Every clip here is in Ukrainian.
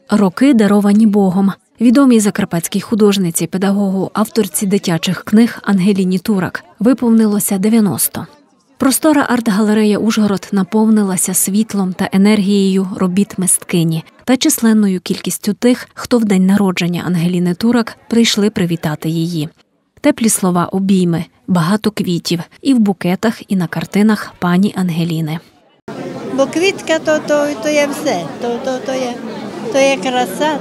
Роки, даровані Богом. Відомій закарпатській художниці, педагогу, авторці дитячих книг Ангеліні Турак виповнилося 90. Простора арт-галерея «Ужгород» наповнилася світлом та енергією робіт мисткині та численною кількістю тих, хто в день народження Ангеліни Турак прийшли привітати її. Теплі слова, обійми, багато квітів і в букетах, і на картинах пані Ангеліни. Бо квітка то є все, то є краса,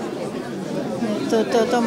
то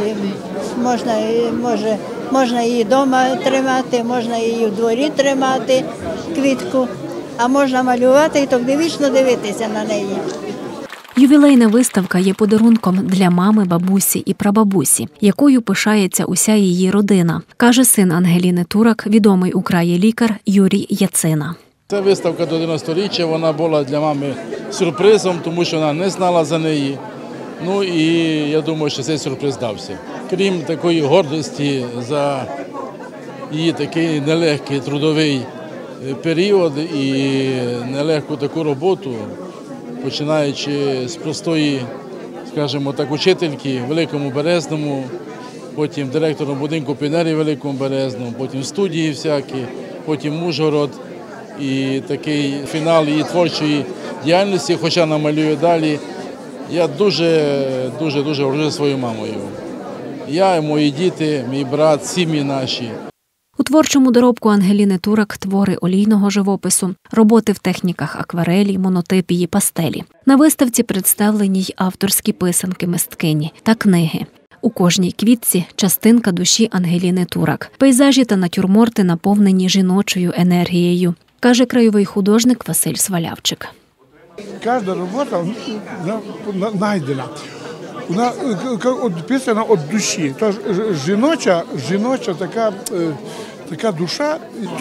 можна її вдома тримати, можна її в дворі тримати, квітку, а можна малювати і тоді вічно дивитися на неї. Ювілейна виставка є подарунком для мами, бабусі і прабабусі, якою пишається уся її родина, каже син Ангеліни Турак, відомий у краї лікар Юрій Яцина. Ця виставка до 90-річчя, вона була для мами сюрпризом, тому що вона не знала за неї. Ну і я думаю, що цей сюрприз дався. Крім такої гордості за її такий нелегкий трудовий період і нелегку таку роботу, починаючи з простої, скажімо так, учительки в Великому Березному, потім директором будинку піонерів в Великому Березному, потім студії всякі, потім Ужгород. І такий фінал її творчої діяльності, хоча вона малює далі. Я дуже горжуся своєю мамою. Я, мої діти, мій брат, сім'ї наші. У творчому доробку Ангеліни Турак твори олійного живопису, роботи в техніках акварелі, монотипії, пастелі. На виставці представлені й авторські писанки мисткині та книги. У кожній квітці – частинка душі Ангеліни Турак. Пейзажі та натюрморти наповнені жіночою енергією, каже краєвий художник Василь Свалявчик. Кожна робота знайдена. Вона написана від душі. Тож жіноча така душа,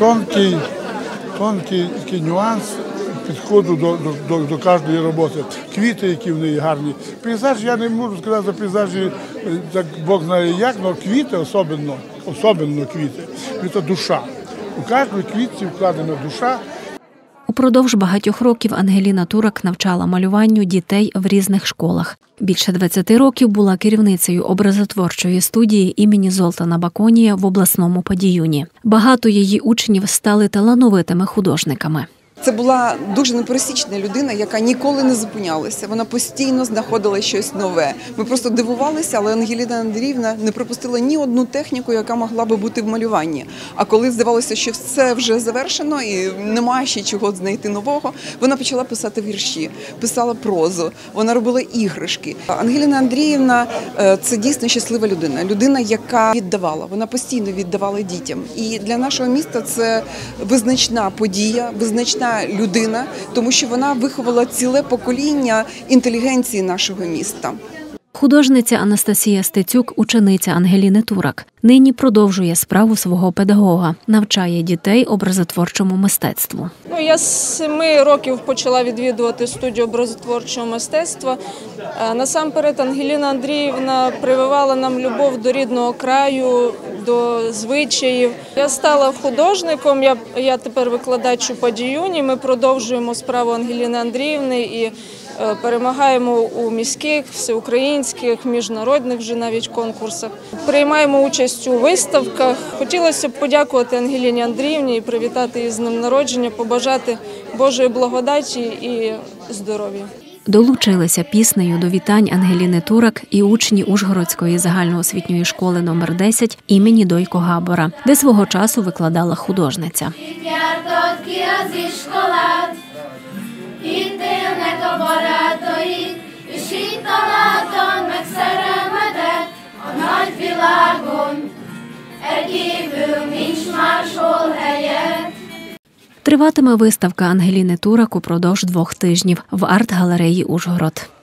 тонкий нюанс підходу до кожної роботи. Квіти, які в неї гарні. Пейзаж, я не можу сказати за пейзажі, так Бог знає як, але квіти, особливо квіти. Це душа. У кожній квітці вкладена душа. Упродовж багатьох років Ангеліна Турак навчала малюванню дітей в різних школах. Більше 20 років була керівницею образотворчої студії імені Золтана Баконія в обласному Падіюні. Багато її учнів стали талановитими художниками. Це була дуже непересічна людина, яка ніколи не зупинялася. Вона постійно знаходила щось нове. Ми просто дивувалися, але Ангеліна Андріївна не пропустила ні одну техніку, яка могла би бути в малюванні. А коли здавалося, що все вже завершено і немає ще чого знайти нового, вона почала писати вірші, писала прозу, вона робила іграшки. Ангеліна Андріївна – це дійсно щаслива людина. Людина, яка віддавала, вона постійно віддавала дітям. І для нашого міста це визначна подія, визначна людина, тому що вона виховала ціле покоління інтелігенції нашого міста. Художниця Анастасія Стецюк – учениця Ангеліни Турак. Нині продовжує справу свого педагога, навчає дітей образотворчому мистецтву. Я з 7 років почала відвідувати студію образотворчого мистецтва. Насамперед Ангеліна Андріївна прививала нам любов до рідного краю, до звичаїв. Я стала художником, я тепер викладач у Падіюні. Ми продовжуємо справу Ангеліни Андріївни і перемагаємо у міських, всеукраїнських, міжнародних вже навіть конкурсах. Приймаємо участь у виставках. Хотілося б подякувати Ангеліні Андріївні і привітати її з днем народження, побажати Божої благодаті і здоров'я. Долучилися піснею до вітань Ангеліни Турак і учні Ужгородської загальноосвітньої школи номер 10 імені Дойко Габора, де свого часу викладала художниця. Ítélnek a barátaid, és itt találtad meg szerelmedet a nagy világon. Egy évül nincs máshol helyed. Триватиме виставка Ангеліни Турак упродовж 2 тижнів в арт-галереї «Ужгород».